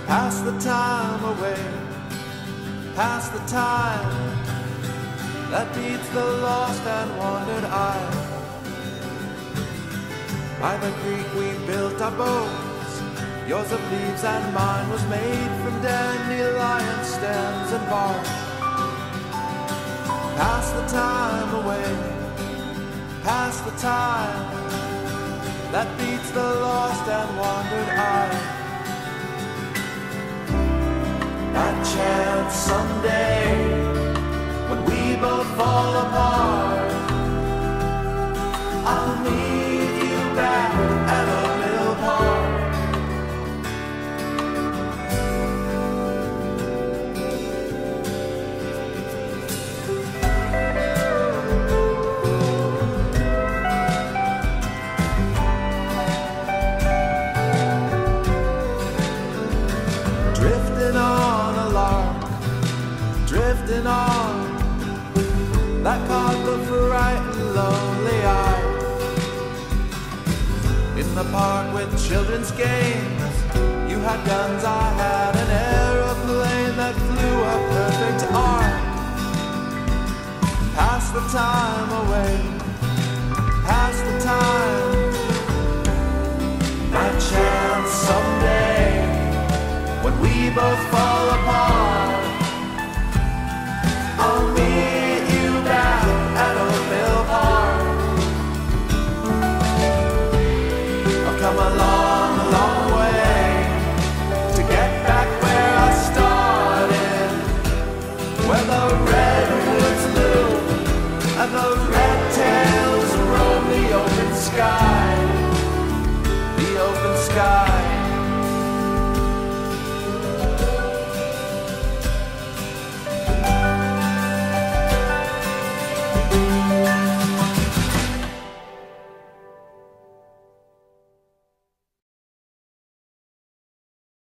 Pass the time away, pass the time that beats the lost and wandered eye. By the creek we built our boats, yours of leaves and mine was made from dandelion stems and bark. Pass the time away, pass the time that beats the lost and wandered eye. That chance someday, when we both fall apart, I'll meet you back at Oakville Park. Drifting on a lark, drifting on, that caught the frightened lonely eye. In the park with children's games, you had guns, I had an aeroplane that flew a perfect arc. Pass the time away, pass the time, that chance someday, when we both fall apart, I'll meet you back at Oakville Park. I've come a long, long way to get back where I started, where the redwoods loom and the red tails roam the open sky, the open sky.